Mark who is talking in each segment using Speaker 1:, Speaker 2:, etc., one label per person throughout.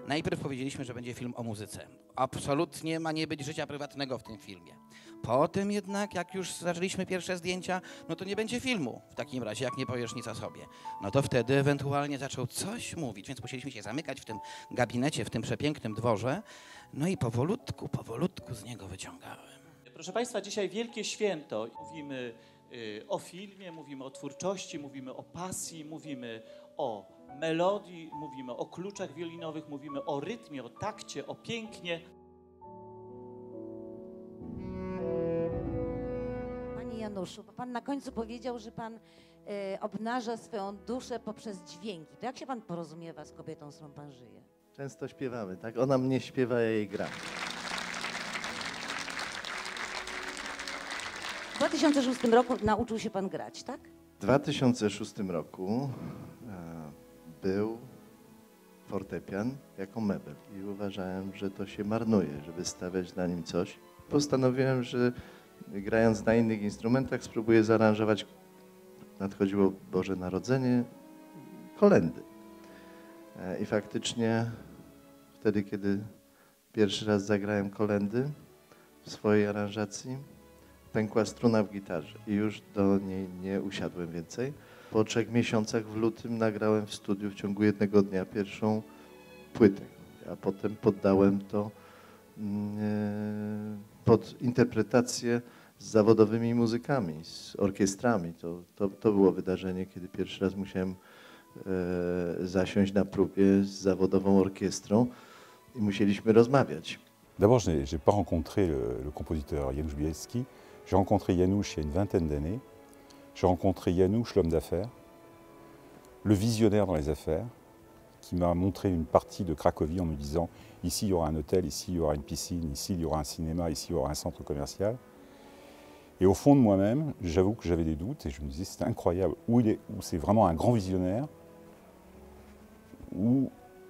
Speaker 1: Najpierw powiedzieliśmy, że będzie film o muzyce. Absolutnie ma nie być życia prywatnego w tym filmie. Potem jednak, jak już zaczęliśmy pierwsze zdjęcia, no to nie będzie filmu w takim razie, jak nie powiesz nic o sobie. No to wtedy ewentualnie zaczął coś mówić, więc musieliśmy się zamykać w tym gabinecie, w tym przepięknym dworze. No i powolutku z niego wyciągałem.
Speaker 2: Proszę Państwa, dzisiaj wielkie święto. Mówimy o filmie, mówimy o twórczości, mówimy o pasji, mówimy o melodii, mówimy o kluczach wiolinowych, mówimy o rytmie, o takcie, o pięknie.
Speaker 3: Panie Januszu, bo Pan na końcu powiedział, że Pan obnaża swoją duszę poprzez dźwięki. To jak się Pan porozumiewa z kobietą, z którą Pan żyje?
Speaker 4: Często śpiewamy, tak? Ona mnie śpiewa, ja jej gram.
Speaker 3: W 2006 roku nauczył się Pan grać, tak?
Speaker 4: W 2006 roku był fortepian jako mebel i uważałem, że to się marnuje, żeby stawiać na nim coś. Postanowiłem, że grając na innych instrumentach spróbuję zaaranżować, nadchodziło Boże Narodzenie, kolędy. I faktycznie wtedy, kiedy pierwszy raz zagrałem kolędy w swojej aranżacji, pękła struna w gitarze i już do niej nie usiadłem więcej. Po 3 miesiącach w lutym nagrałem w studiu w ciągu jednego dnia pierwszą płytę, a potem poddałem to pod interpretację z zawodowymi muzykami, z orkiestrami. To było wydarzenie, kiedy pierwszy raz musiałem zasiąść na próbie z zawodową orkiestrą i musieliśmy rozmawiać.
Speaker 5: D'abord, je n'ai pas rencontré le compositeur Janusz Bielski. J'ai rencontré Janusz il y a une vingtaine d'années. J'ai rencontré Janusz, l'homme d'affaires, le visionnaire dans les affaires, qui m'a montré une partie de Cracovie en me disant ici il y aura un hôtel, ici il y aura une piscine, ici il y aura un cinéma, ici il y aura un centre commercial. Et au fond de moi-même, j'avoue que j'avais des doutes et je me disais c'est incroyable, où c'est vraiment un grand visionnaire, où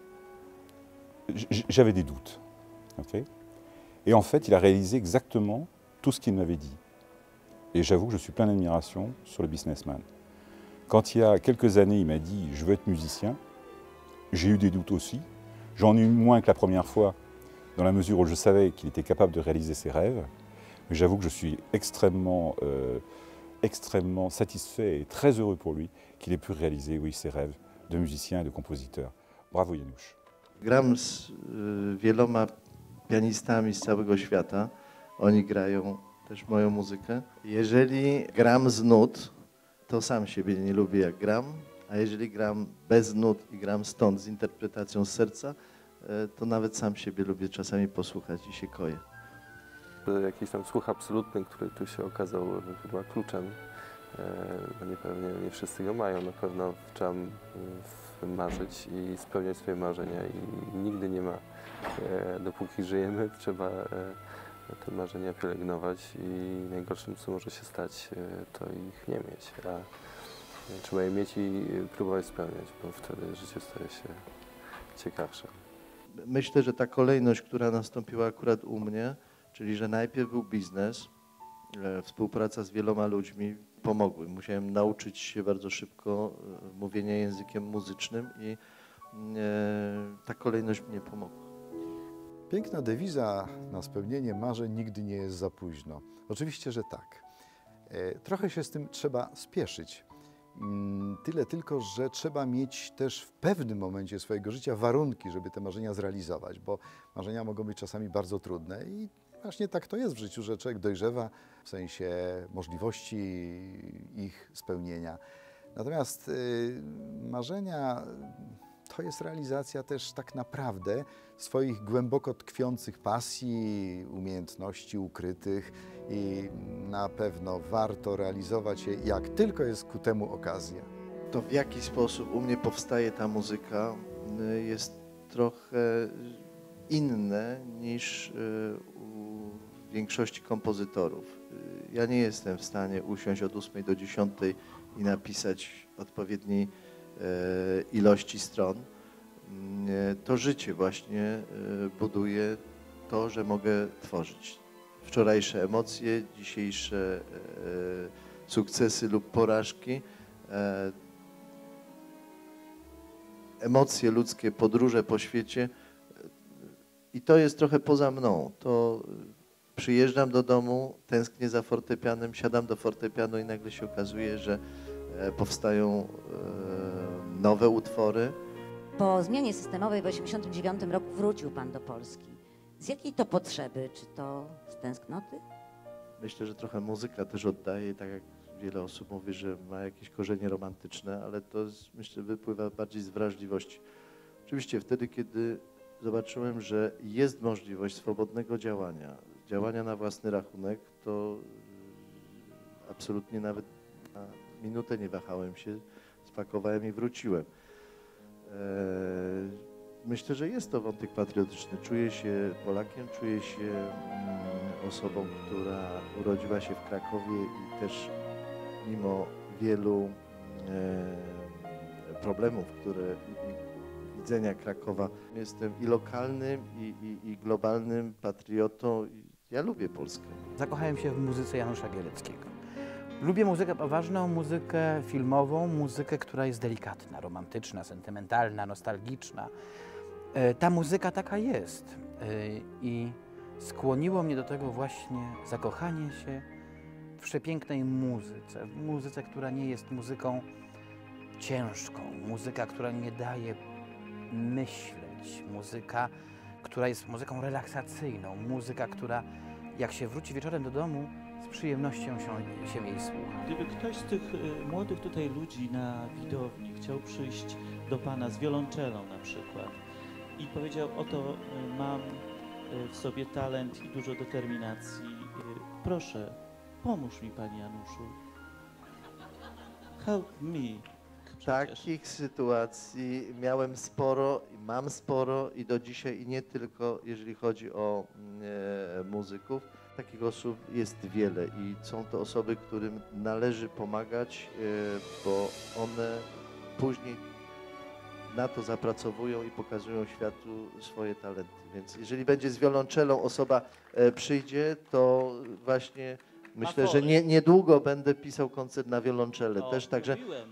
Speaker 5: j'avais des doutes. Okay. Et en fait, il a réalisé exactement tout ce qu'il m'avait dit. Et j'avoue que je suis plein d'admiration sur le businessman. Quand il y a quelques années, il m'a dit « je veux être musicien », j'ai eu des doutes aussi. J'en ai eu moins que la première fois, dans la mesure où je savais qu'il était capable de réaliser ses rêves. Mais j'avoue que je suis extrêmement satisfait et très heureux pour lui qu'il ait pu réaliser ses rêves de musicien et de compositeur. Bravo Janusz.
Speaker 4: Gram z wieloma pianistami z całego świata. Oni grają też moją muzykę. Jeżeli gram z nut, to sam siebie nie lubię jak gram, a jeżeli gram bez nut i gram stąd z interpretacją z serca, to nawet sam siebie lubię czasami posłuchać i się koję.
Speaker 6: Jakiś tam słuch absolutny, który tu się okazał chyba kluczem. No nie wszyscy go mają, na pewno trzeba marzyć i spełniać swoje marzenia i nigdy nie ma, dopóki żyjemy, trzeba te marzenia pielęgnować i najgorszym, co może się stać, to ich nie mieć, a trzeba je mieć i próbować spełniać, bo wtedy życie staje się ciekawsze.
Speaker 4: Myślę, że ta kolejność, która nastąpiła akurat u mnie, czyli że najpierw był biznes, współpraca z wieloma ludźmi pomogły. Musiałem nauczyć się bardzo szybko mówienia językiem muzycznym i ta kolejność mnie pomogła.
Speaker 7: Piękna dewiza na spełnienie marzeń nigdy nie jest za późno. Oczywiście, że tak. Trochę się z tym trzeba spieszyć. Tyle tylko, że trzeba mieć też w pewnym momencie swojego życia warunki, żeby te marzenia zrealizować, bo marzenia mogą być czasami bardzo trudne i właśnie tak to jest w życiu, że człowiek dojrzewa w sensie możliwości ich spełnienia. Natomiast marzenia to jest realizacja też tak naprawdę swoich głęboko tkwiących pasji, umiejętności ukrytych i na pewno warto realizować je, jak tylko jest ku temu okazja.
Speaker 4: To w jaki sposób u mnie powstaje ta muzyka jest trochę inne niż u większości kompozytorów. Ja nie jestem w stanie usiąść od 8 do 10 i napisać odpowiedniej ilości stron. To życie właśnie buduje to, że mogę tworzyć. Wczorajsze emocje, dzisiejsze sukcesy lub porażki, emocje ludzkie, podróże po świecie I to jest trochę poza mną. To przyjeżdżam do domu, tęsknię za fortepianem, siadam do fortepianu i nagle się okazuje, że powstają nowe utwory.
Speaker 3: Po zmianie systemowej w 1989 roku wrócił pan do Polski. Z jakiej to potrzeby? Czy to z tęsknoty?
Speaker 4: Myślę, że trochę muzyka też oddaje, tak jak wiele osób mówi, że ma jakieś korzenie romantyczne, ale to myślę wypływa bardziej z wrażliwości. Oczywiście wtedy, kiedy zobaczyłem, że jest możliwość swobodnego działania na własny rachunek, to absolutnie nawet na minutę nie wahałem się, spakowałem i wróciłem. Myślę, że jest to wątek patriotyczny. Czuję się Polakiem, czuję się osobą, która urodziła się w Krakowie i też mimo wielu problemów, i widzenia Krakowa, jestem i lokalnym, i globalnym patriotą. Ja lubię Polskę.
Speaker 1: Zakochałem się w muzyce Janusza Bieleckiego. Lubię muzykę poważną, muzykę filmową, muzykę, która jest delikatna, romantyczna, sentymentalna, nostalgiczna. Ta muzyka taka jest i skłoniło mnie do tego właśnie zakochanie się w przepięknej muzyce. W muzyce, która nie jest muzyką ciężką, muzyka, która nie daje myśleć, muzyka, która jest muzyką relaksacyjną, muzyka, która jak się wróci wieczorem do domu, z przyjemnością się jej słucha.
Speaker 2: Gdyby ktoś z tych młodych tutaj ludzi na widowni chciał przyjść do pana z wiolonczelą na przykład i powiedział, oto mam w sobie talent i dużo determinacji, proszę, pomóż mi, panie Januszu. Help me. Przecież.
Speaker 4: Takich sytuacji miałem sporo, mam sporo i do dzisiaj, i nie tylko jeżeli chodzi o muzyków. Takich osób jest wiele i są to osoby, którym należy pomagać, bo one później na to zapracowują i pokazują światu swoje talenty. Więc jeżeli będzie z wiolonczelą osoba przyjdzie, to właśnie myślę, że niedługo będę pisał koncert na wiolonczelę też, także...
Speaker 2: Mówiłem,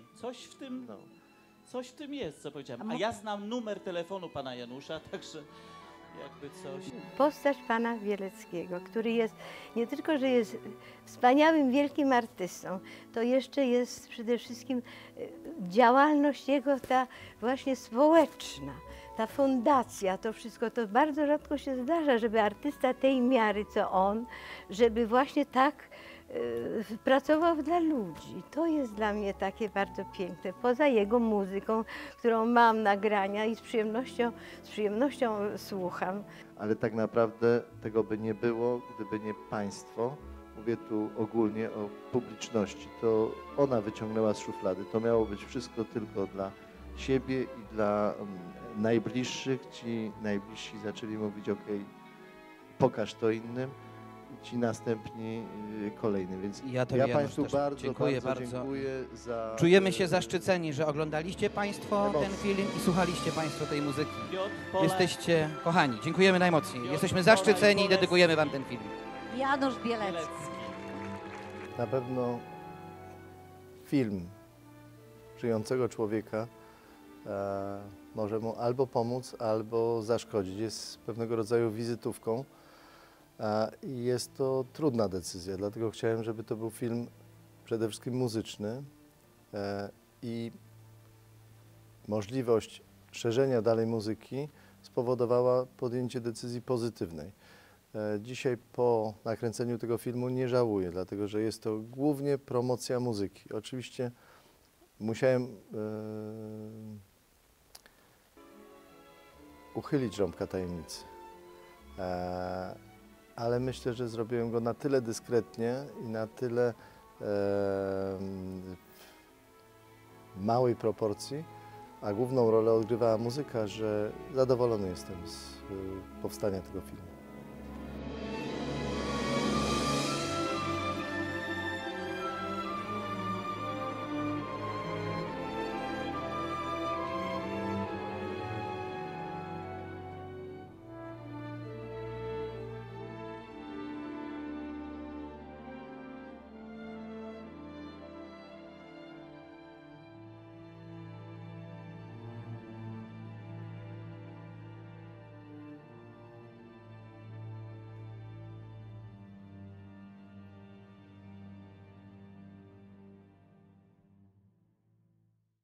Speaker 2: coś w tym jest, co powiedziałem.
Speaker 3: A
Speaker 2: A ja znam numer telefonu pana Janusza, także jakby coś...
Speaker 8: Postać pana Bieleckiego, który jest nie tylko, że jest wspaniałym, wielkim artystą, to jeszcze jest przede wszystkim działalność jego ta właśnie społeczna, ta fundacja, to wszystko, to bardzo rzadko się zdarza, żeby artysta tej miary, co on, żeby właśnie tak pracował dla ludzi. To jest dla mnie takie bardzo piękne. Poza jego muzyką, którą mam nagrania i z przyjemnością słucham.
Speaker 4: Ale tak naprawdę tego by nie było, gdyby nie państwo. Mówię tu ogólnie o publiczności. To ona wyciągnęła z szuflady. To miało być wszystko tylko dla siebie i dla najbliższych. Ci najbliżsi zaczęli mówić, ok, pokaż to innym. Ci następni kolejny, więc ja Państwu bardzo dziękuję za...
Speaker 1: Czujemy się zaszczyceni, że oglądaliście Państwo ten film i słuchaliście Państwo tej muzyki. Jesteście kochani, dziękujemy najmocniej. Jesteśmy zaszczyceni i dedykujemy Wam ten film.
Speaker 3: Janusz Bielecki.
Speaker 4: Na pewno film żyjącego człowieka może mu albo pomóc, albo zaszkodzić. Jest pewnego rodzaju wizytówką. I jest to trudna decyzja, dlatego chciałem, żeby to był film przede wszystkim muzyczny i możliwość szerzenia dalej muzyki spowodowała podjęcie decyzji pozytywnej. Dzisiaj po nakręceniu tego filmu nie żałuję, dlatego że jest to głównie promocja muzyki. Oczywiście musiałem uchylić rąbka tajemnicy. Ale myślę, że zrobiłem go na tyle dyskretnie i na tyle małej proporcji, a główną rolę odgrywała muzyka, że zadowolony jestem z powstania tego filmu.